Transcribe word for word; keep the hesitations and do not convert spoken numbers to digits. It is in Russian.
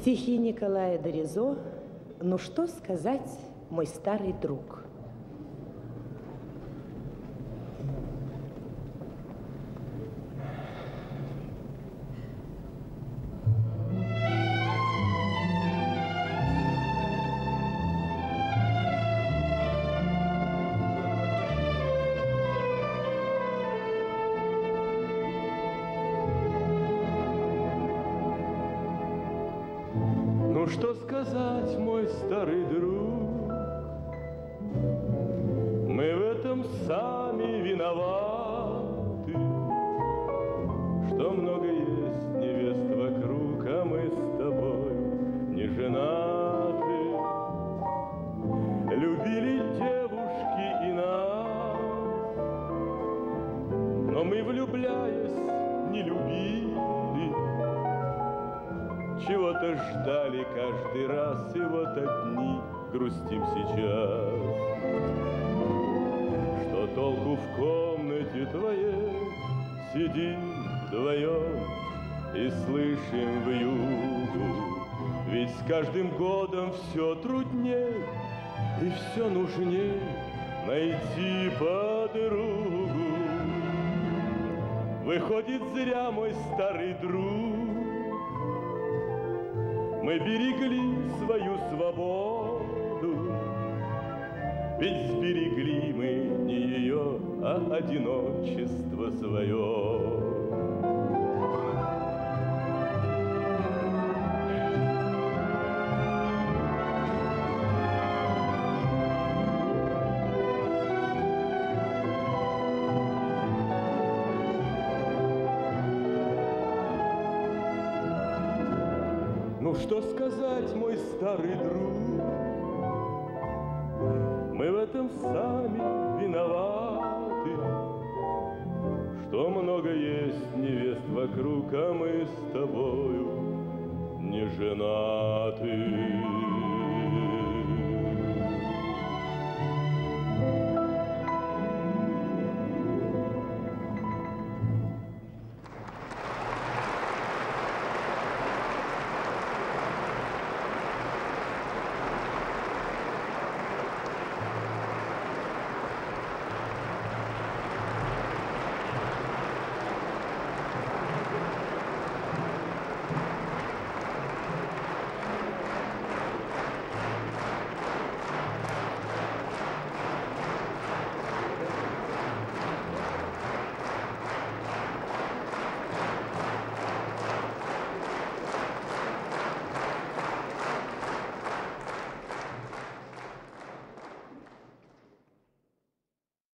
Стихи Николая Доризо. Ну что сказать, мой старый друг? Ну что сказать, мой старый друг, мы в этом сами виноваты, что много есть невест вокруг, а мы с тобой не женаты. Любили девушки и нас, но мы, влюбляясь, не любили. Чего-то ждали каждый раз, и вот одни грустим сейчас. Что толку в комнате твоей, сидим вдвоем и слышим вьюгу? Ведь с каждым годом все трудней и все нужней найти подругу. Выходит, зря, мой старый друг, мы берегли свою свободу, ведь сберегли мы не ее, а одиночество свое. Ну что сказать, мой старый друг, мы в этом сами виноваты, что много есть невест вокруг, а мы с тобою не женаты.